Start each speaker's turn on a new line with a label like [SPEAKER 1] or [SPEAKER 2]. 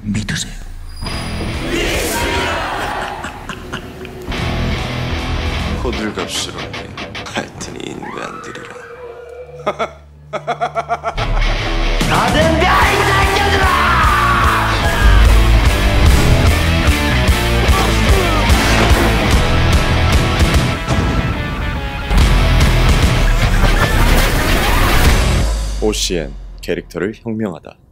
[SPEAKER 1] 믿으세요.
[SPEAKER 2] 호들갑스럽게 하여튼 인간들이라.
[SPEAKER 1] 나든가 이 새끼들아!
[SPEAKER 2] OCN 캐릭터를 혁명하다.